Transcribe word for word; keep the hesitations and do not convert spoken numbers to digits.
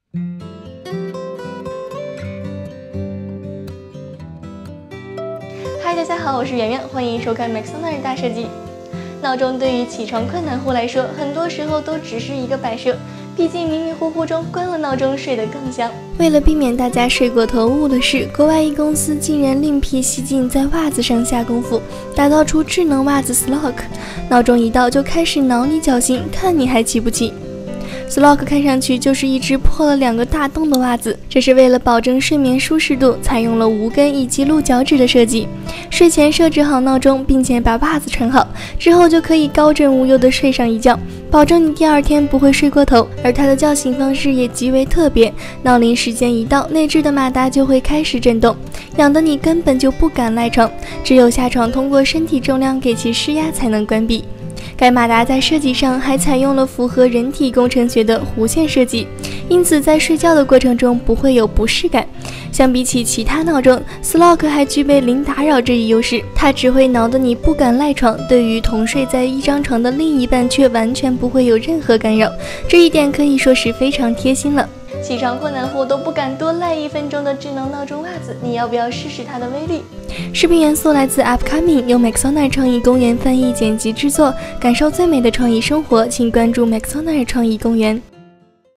嗨，大家好，我是圆圆，欢迎收看 Maxonar 大设计。闹钟对于起床困难户来说，很多时候都只是一个摆设，毕竟迷迷糊糊中关了闹钟，睡得更香。为了避免大家睡过头误了事，国外一公司竟然另辟蹊径，在袜子上下功夫，打造出智能袜子 Slock， 闹钟一到就开始挠你脚心，看你还起不起。Slock 看上去就是一只破了两个大洞的袜子，这是为了保证睡眠舒适度，采用了无跟以及鹿角趾的设计。睡前设置好闹钟，并且把袜子穿好，之后就可以高枕无忧地睡上一觉，保证你第二天不会睡过头。而它的叫醒方式也极为特别，闹铃时间一到，内置的马达就会开始震动，痒得你根本就不敢赖床，只有下床通过身体重量给其施压才能关闭。该马达在设计上还采用了符合人体工程学的弧线设计，因此在睡觉的过程中不会有不适感。相比起其他闹钟 ，Slock 还具备零打扰这一优势，它只会挠得你不敢赖床，对于同睡在一张床的另一半却完全不会有任何干扰，这一点可以说是非常贴心了。起床困难户都不敢多赖一分钟的智能闹钟袜子，你要不要试试它的威力？视频元素来自 Upcoming， 由 Maxonar 创意公园翻译剪辑制作。感受最美的创意生活，请关注 Maxonar 创意公园。